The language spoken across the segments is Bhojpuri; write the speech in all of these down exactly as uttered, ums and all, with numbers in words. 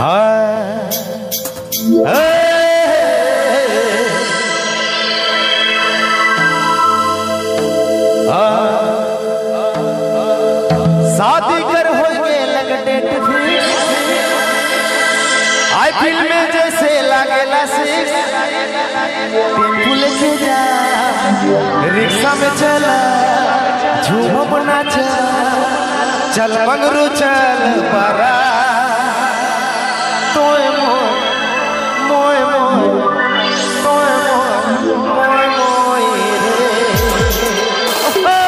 शादी कर हो गए लग डेट आई फिल्म में जैसे लागेला सिक्स टेम्पू लेके जा रिक्शा में चला झूम नाच चल मंगरू चल बारा तोय मोय मोय मोय तोय मोय मोय मोय रे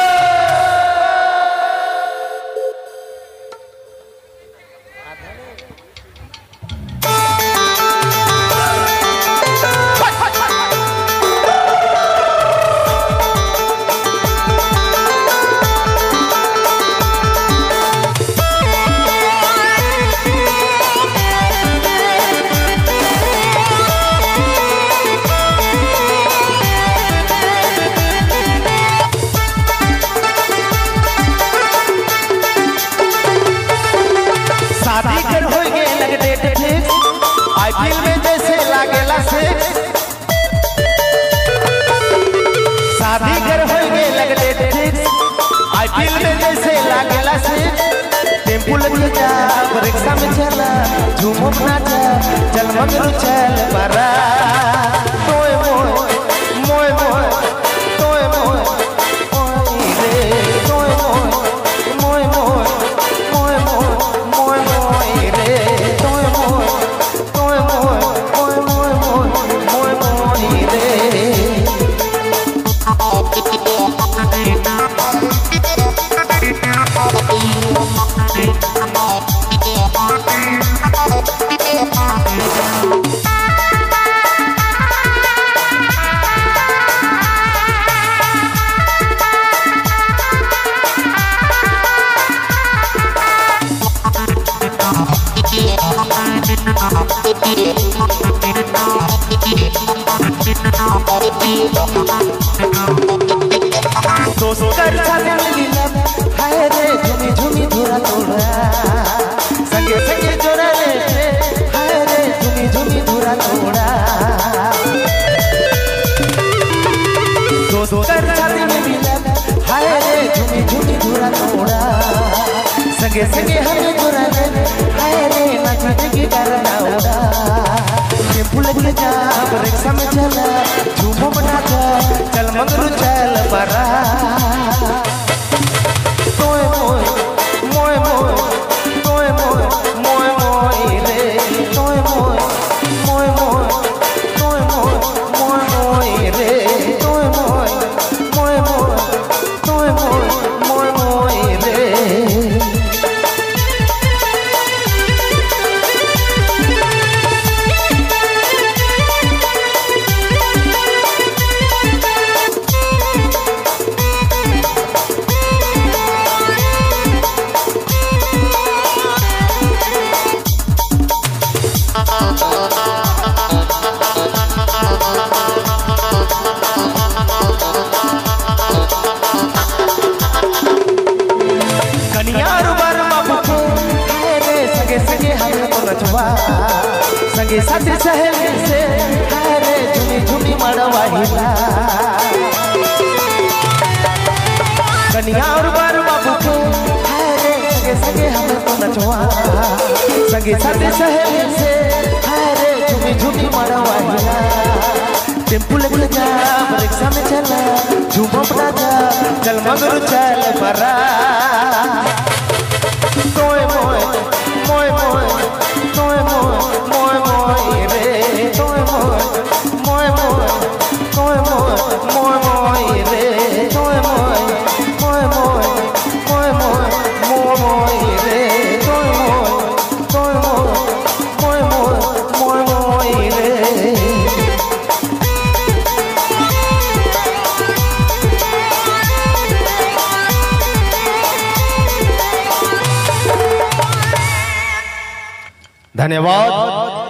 शादी कर हो गए लग डेट फिक्स आई फिल्म में जैसे लागेला सिक्स शादी कर हो गए लग डेट फिक्स आई फिल्म में जैसे लागेला सिक्स टेम्पू लेके जा रिक्शा में चला झूमो नाचा चल मंगरू चल बारा तोय मोय मोय मोय तोय मोय मोय रे तोय मोय मोय मोय मोय मोय रे तोय मोय तोय मोय मोय मोय मोय मोय रे दोस्त कर साथ मिला हाय रे झूमी झूमी धुरा तोड़ा संगे संगे जोड़ा ले हाय रे झूमी झूमी धुरा तोड़ा दोस्त कर साथ मिला हाय रे झूमी झूमी धुरा तोड़ा संगे संगे हमें जोड़ा ले हाय रे नाच की करना उड़ा टेम्पू लेके जा रिक्शा में चला झूमो नाचा चल मंगरू चल बारा तोय मोय मोय मोय तोय मोय मोय मोय रे तोय मोय मोय मोय तोय मोय मोय मोय रे तोय मोय मोय मोय तोय मोय मोय मोय रे संगे साथी सहेली से हाय रे झूमी झूमी मड़वा हिला कन्या और बार बाबू को हाय रे संगे संगे हम तो नचवा संगे साथी सहेली से हाय रे झूमी झूमी मड़वा हिला टेम्पू लेके जा रिक्शा में चला झूमो नाचा चल मंगरू चल बारा तोय मोय मोय मोय तोय मोय मोय मोय रे तोय मोय मोय मोय तोय मोय मोय मोय रे तोय मोय मोय मोय मोय मोय मोय मोय रे तोय मोय तोय मोय मोय मोय मोय मोय रे धन्यवाद।